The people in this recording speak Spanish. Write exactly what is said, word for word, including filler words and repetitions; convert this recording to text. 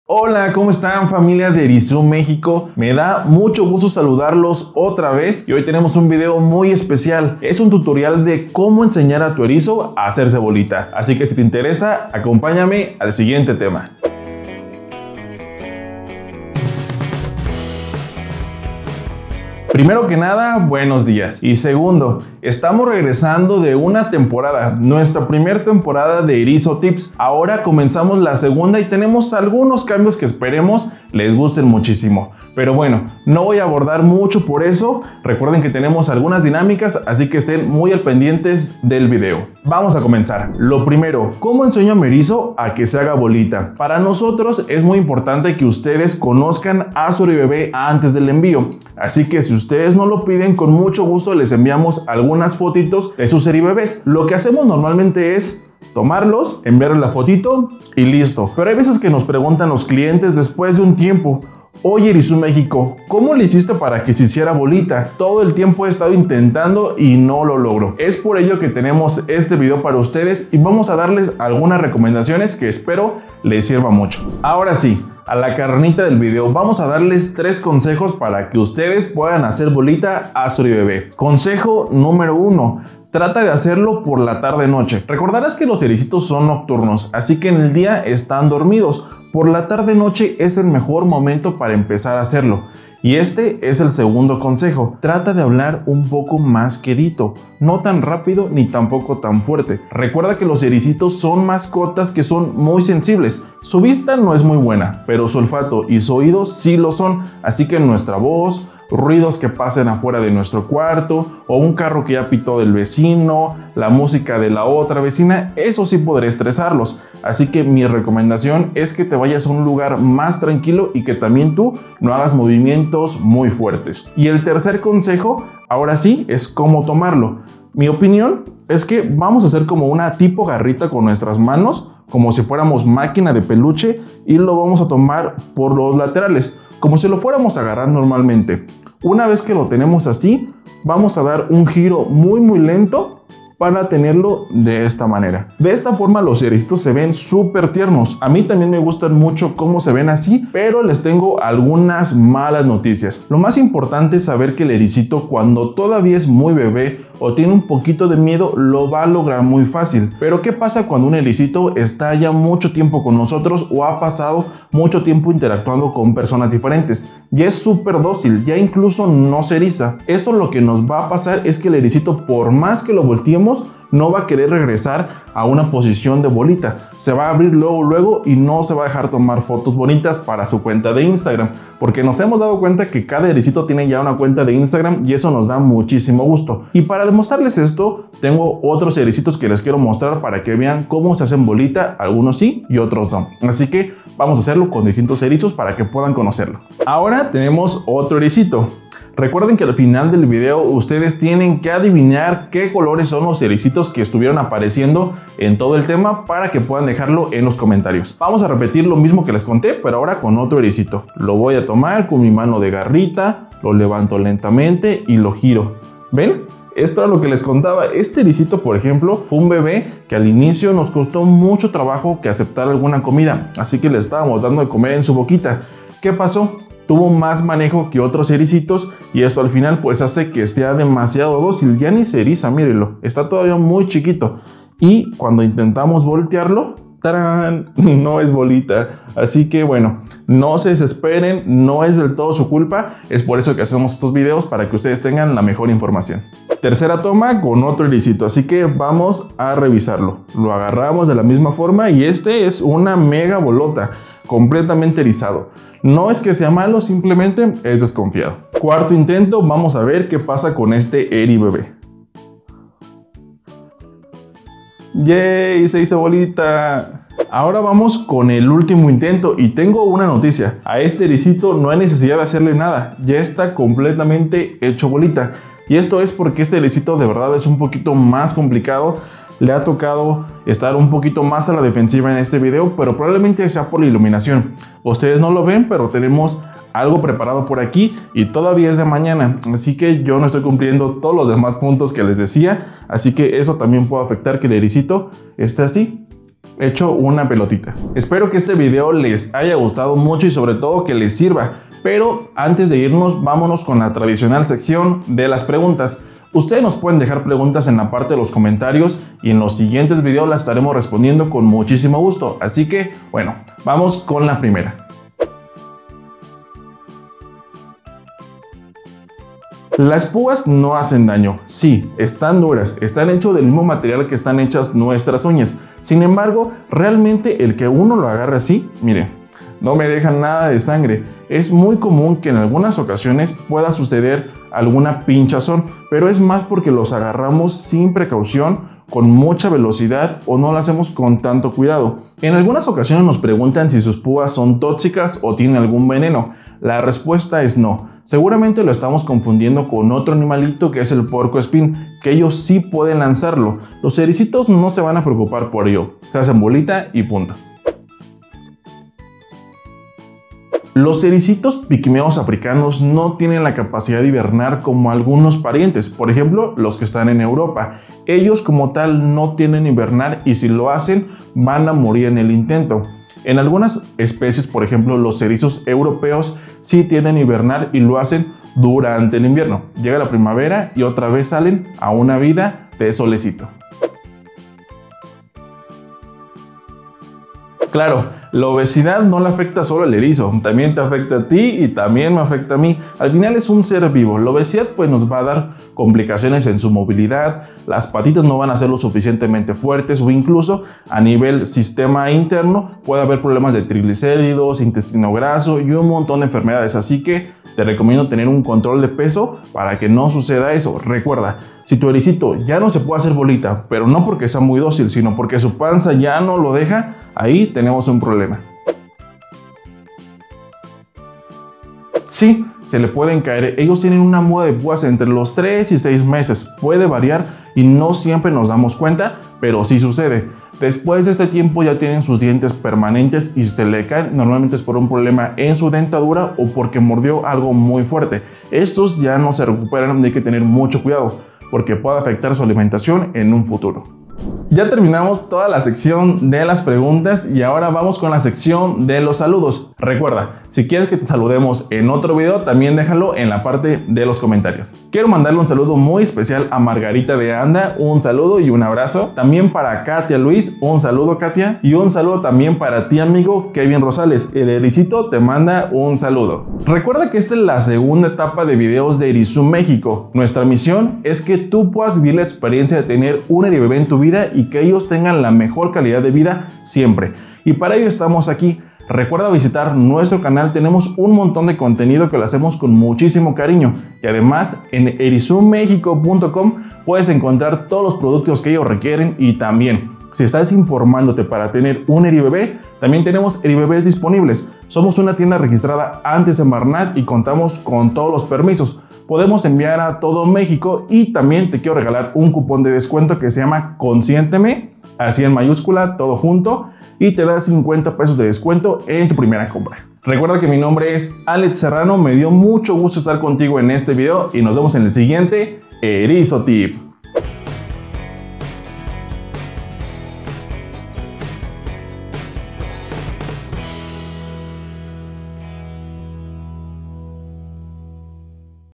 Hola, ¿cómo están, familia de Erizo México? Me da mucho gusto saludarlos otra vez y hoy tenemos un video muy especial. Es un tutorial de cómo enseñar a tu erizo a hacerse bolita. Así que si te interesa, acompáñame al siguiente tema. Primero que nada, buenos días. Y segundo, estamos regresando de una temporada, nuestra primera temporada de Erizo Tips. Ahora comenzamos la segunda y tenemos algunos cambios que esperemos les gusten muchísimo. Pero bueno, no voy a abordar mucho por eso. Recuerden que tenemos algunas dinámicas, así que estén muy al pendientes del video. Vamos a comenzar. Lo primero, ¿cómo enseño a mi erizo a que se haga bolita? Para nosotros es muy importante que ustedes conozcan a su bebé antes del envío. Así que si ustedes no lo piden, con mucho gusto les enviamos algunas fotitos de sus bebés. Lo que hacemos normalmente es tomarlos, enviarles la fotito y listo. Pero hay veces que nos preguntan los clientes después de un tiempo: oye, Erizo México, ¿cómo le hiciste para que se hiciera bolita? Todo el tiempo he estado intentando y no lo logro. Es por ello que tenemos este video para ustedes y vamos a darles algunas recomendaciones que espero les sirva mucho. Ahora sí, a la carnita del video, vamos a darles tres consejos para que ustedes puedan hacer bolita a su bebé. Consejo número uno. Trata de hacerlo por la tarde-noche. Recordarás que los ericitos son nocturnos, así que en el día están dormidos. Por la tarde-noche es el mejor momento para empezar a hacerlo. Y este es el segundo consejo. Trata de hablar un poco más quedito, no tan rápido ni tampoco tan fuerte. Recuerda que los ericitos son mascotas que son muy sensibles. Su vista no es muy buena, pero su olfato y su oído sí lo son. Así que nuestra voz, ruidos que pasen afuera de nuestro cuarto o un carro que ya pitó del vecino, la música de la otra vecina, eso sí podría estresarlos. Así que mi recomendación es que te vayas a un lugar más tranquilo y que también tú no hagas movimientos muy fuertes. Y el tercer consejo, ahora sí, es cómo tomarlo. Mi opinión es que vamos a hacer como una tipo garrita con nuestras manos, como si fuéramos máquina de peluche, y lo vamos a tomar por los laterales, como si lo fuéramos a agarrar normalmente. Una vez que lo tenemos así, vamos a dar un giro muy muy lento para tenerlo de esta manera. De esta forma los ericitos se ven súper tiernos. A mí también me gustan mucho cómo se ven así, pero les tengo algunas malas noticias. Lo más importante es saber que el ericito, cuando todavía es muy bebé o tiene un poquito de miedo, lo va a lograr muy fácil. Pero ¿qué pasa cuando un ericito está ya mucho tiempo con nosotros o ha pasado mucho tiempo interactuando con personas diferentes? Ya es súper dócil, ya incluso no se eriza. Esto lo que nos va a pasar es que el ericito, por más que lo volteemos, no va a querer regresar a una posición de bolita. Se va a abrir luego luego y no se va a dejar tomar fotos bonitas para su cuenta de Instagram, porque nos hemos dado cuenta que cada ericito tiene ya una cuenta de Instagram y eso nos da muchísimo gusto. Y para demostrarles esto, tengo otros ericitos que les quiero mostrar para que vean cómo se hacen bolita, algunos sí y otros no. Así que vamos a hacerlo con distintos erizos para que puedan conocerlo. Ahora tenemos otro ericito. Recuerden que al final del video ustedes tienen que adivinar qué colores son los ericitos que estuvieron apareciendo en todo el tema para que puedan dejarlo en los comentarios. Vamos a repetir lo mismo que les conté, pero ahora con otro ericito. Lo voy a tomar con mi mano de garrita, lo levanto lentamente y lo giro. ¿Ven? Esto era lo que les contaba. Este ericito, por ejemplo, fue un bebé que al inicio nos costó mucho trabajo que aceptara alguna comida, así que le estábamos dando de comer en su boquita. ¿Qué pasó? Tuvo más manejo que otros ericitos y esto al final pues hace que sea demasiado dócil. Ya ni se eriza, mírenlo, está todavía muy chiquito. Y cuando intentamos voltearlo, ¡tarán!, no es bolita. Así que bueno, no se desesperen, no es del todo su culpa. Es por eso que hacemos estos videos, para que ustedes tengan la mejor información. Tercera toma con otro ericito, así que vamos a revisarlo. Lo agarramos de la misma forma y este es una mega bolota, completamente erizado. No es que sea malo, simplemente es desconfiado. Cuarto intento, vamos a ver qué pasa con este eri bebé. ¡Yay! Se hizo bolita. Ahora vamos con el último intento y tengo una noticia. A este ericito no hay necesidad de hacerle nada, ya está completamente hecho bolita. Y esto es porque este ericito de verdad es un poquito más complicado. Le ha tocado estar un poquito más a la defensiva en este video, pero probablemente sea por la iluminación. Ustedes no lo ven, pero tenemos algo preparado por aquí y todavía es de mañana, así que yo no estoy cumpliendo todos los demás puntos que les decía, así que eso también puede afectar que el ericito esté así. hecho una pelotita. Espero que este video les haya gustado mucho y sobre todo que les sirva. Pero antes de irnos, vámonos con la tradicional sección de las preguntas. Ustedes nos pueden dejar preguntas en la parte de los comentarios y en los siguientes videos las estaremos respondiendo con muchísimo gusto. Así que, bueno, vamos con la primera. Las púas no hacen daño. Sí, están duras, están hechas del mismo material que están hechas nuestras uñas. Sin embargo, realmente el que uno lo agarre así, miren, no me dejan nada de sangre. Es muy común que en algunas ocasiones pueda suceder alguna pinchazón, pero es más porque los agarramos sin precaución, con mucha velocidad o no lo hacemos con tanto cuidado. En algunas ocasiones nos preguntan si sus púas son tóxicas o tienen algún veneno. La respuesta es no. Seguramente lo estamos confundiendo con otro animalito que es el puercoespín, que ellos sí pueden lanzarlo. Los ericitos no se van a preocupar por ello. Se hacen bolita y punto. Los ericitos pigmeos africanos no tienen la capacidad de hibernar como algunos parientes, por ejemplo los que están en Europa. Ellos como tal no tienen hibernar y si lo hacen van a morir en el intento. En algunas especies, por ejemplo los erizos europeos, sí tienen hibernar y lo hacen durante el invierno. Llega la primavera y otra vez salen a una vida de solecito. Claro, la obesidad no le afecta solo al erizo, también te afecta a ti y también me afecta a mí. Al final es un ser vivo. La obesidad pues nos va a dar complicaciones en su movilidad, las patitas no van a ser lo suficientemente fuertes o incluso a nivel sistema interno puede haber problemas de triglicéridos, intestino graso y un montón de enfermedades. Así que te recomiendo tener un control de peso para que no suceda eso. Recuerda, si tu ericito ya no se puede hacer bolita, pero no porque sea muy dócil, sino porque su panza ya no lo deja, ahí tenemos un problema. Sí, se le pueden caer. Ellos tienen una muda de púas entre los tres y seis meses. Puede variar y no siempre nos damos cuenta, pero sí sucede. Después de este tiempo ya tienen sus dientes permanentes y si se le caen, normalmente es por un problema en su dentadura o porque mordió algo muy fuerte. Estos ya no se recuperan y hay que tener mucho cuidado porque puede afectar su alimentación en un futuro. Ya terminamos toda la sección de las preguntas y ahora vamos con la sección de los saludos. Recuerda, si quieres que te saludemos en otro video, también déjalo en la parte de los comentarios. Quiero mandarle un saludo muy especial a Margarita de Anda, un saludo y un abrazo. También para Katia Luis, un saludo Katia. Y un saludo también para ti amigo Kevin Rosales, el ericito te manda un saludo. Recuerda que esta es la segunda etapa de videos de Erizoo México. Nuestra misión es que tú puedas vivir la experiencia de tener un eribebé en tu vida y que ellos tengan la mejor calidad de vida siempre. Y para ello estamos aquí. Recuerda visitar nuestro canal, tenemos un montón de contenido que lo hacemos con muchísimo cariño. Y además en erizoo mexico punto com puedes encontrar todos los productos que ellos requieren y también, si estás informándote para tener un eribebé, también tenemos eribebés disponibles. Somos una tienda registrada ante Semarnat y contamos con todos los permisos. Podemos enviar a todo México y también te quiero regalar un cupón de descuento que se llama Consiénteme, así en mayúscula, todo junto, y te da cincuenta pesos de descuento en tu primera compra. Recuerda que mi nombre es Alex Serrano, me dio mucho gusto estar contigo en este video y nos vemos en el siguiente Erizoo Tip.